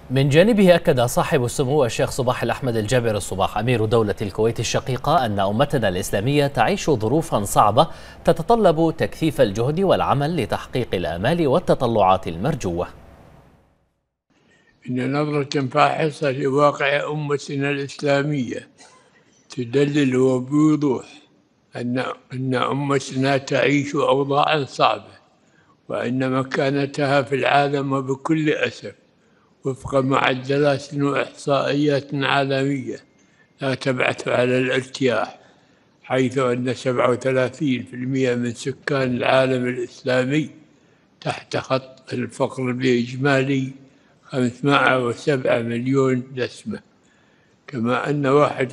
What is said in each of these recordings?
من جانبه أكد صاحب السمو الشيخ صباح الأحمد الجابر الصباح أمير دولة الكويت الشقيقة أن أمتنا الإسلامية تعيش ظروفا صعبة تتطلب تكثيف الجهد والعمل لتحقيق الآمال والتطلعات المرجوة. إن نظرة فاحصة لواقع أمتنا الإسلامية تدلل وبوضوح أن أمتنا تعيش أوضاعا صعبة، وأن مكانتها في العالم وبكل أسف وفق معدلات وإحصائيات عالمية لا تبعث على الارتياح، حيث أن 37% من سكان العالم الإسلامي تحت خط الفقر بإجمالي 507 مليون نسمة، كما أن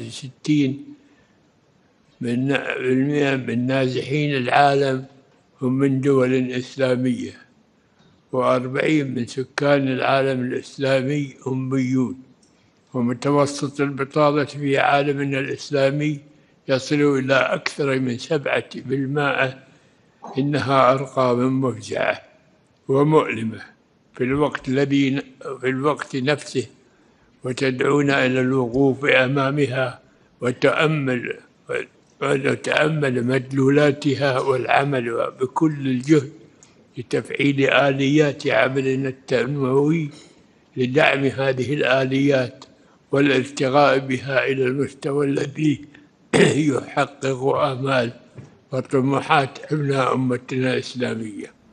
61% من نازحين العالم هم من دول إسلامية، و40 من سكان العالم الإسلامي أميون، ومتوسط البطالة في عالمنا الإسلامي يصل إلى أكثر من 7%. إنها أرقام مفزعة ومؤلمة في الوقت نفسه، وتدعونا إلى الوقوف أمامها وتأمل مدلولاتها والعمل بكل الجهد لتفعيل آليات عملنا التنموي لدعم هذه الآليات والارتقاء بها إلى المستوى الذي يحقق آمال وطموحات أبناء أمتنا الإسلامية.